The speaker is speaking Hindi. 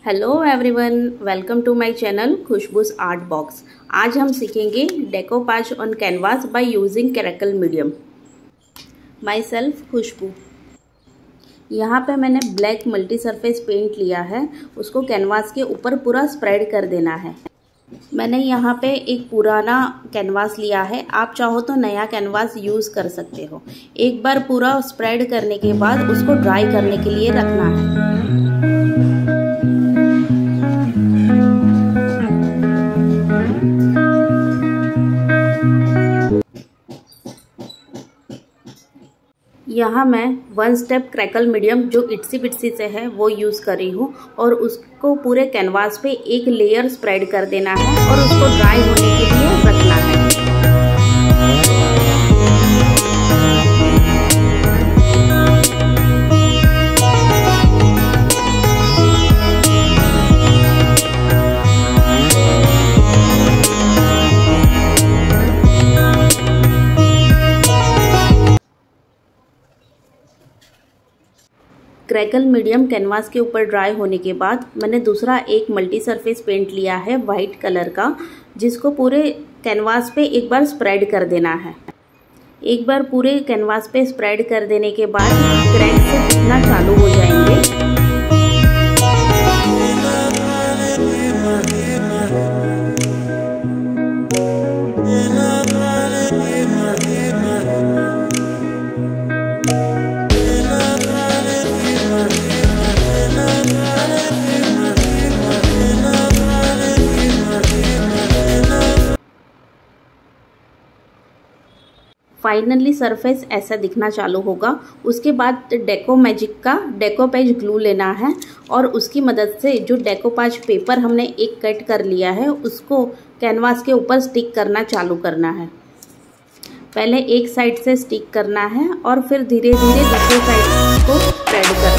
Hello everyone, welcome to my channel Khushboo's art box. आज हम सीखेंगे decoupage on canvas by using crackle medium. Myself Khushboo. यहाँ पे मैंने ब्लैक मल्टी सरफेस पेंट लिया है, उसको कैनवास के ऊपर पूरा स्प्रेड कर देना है। मैंने यहाँ पे एक पुराना कैनवास लिया है, आप चाहो तो नया कैनवास यूज़ कर सकते हो। एक बार पूरा स्प्रेड करने के बाद उसको ड्राई करने के लिए रखना है। यहाँ मैं 1 स्टेप क्रैकल मीडियम जो इट्सी बिट्सी से है वो यूज़ कर रही हूँ और उसको पूरे कैनवास पे एक लेयर स्प्रेड कर देना है और उसको ड्राई होने के लिए रखना है। क्रैकल मीडियम कैनवास के ऊपर ड्राई होने के बाद मैंने दूसरा एक मल्टी सरफेस पेंट लिया है वाइट कलर का, जिसको पूरे कैनवास पे एक बार स्प्रेड कर देना है। एक बार पूरे कैनवास पे स्प्रेड कर देने के बाद क्रैक से दिखना चालू हो जाएंगे। फाइनली सरफेस ऐसा दिखना चालू होगा। उसके बाद डेको मैजिक का डेकोपाज ग्लू लेना है और उसकी मदद से जो डेकोपाज पेपर हमने एक कट कर लिया है उसको कैनवास के ऊपर स्टिक करना चालू करना है। पहले एक साइड से स्टिक करना है और फिर धीरे धीरे दूसरे साइड को स्प्रेड करना है।